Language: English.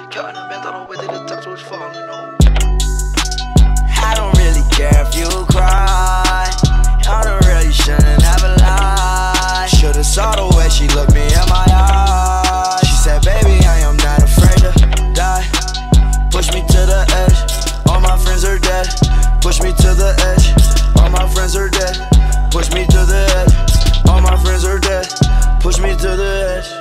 Counting the bands, I don't wait till the touch was falling, you know. I don't really care if you cry. I don't really shouldn't have a lie. Should've saw the way she looked me in my eyes. She said, baby, I am not afraid to die. Push me to the edge, all my friends are dead. Push me to the edge, all my friends are dead. Push me to the edge, all my friends are dead. Push me to the edge.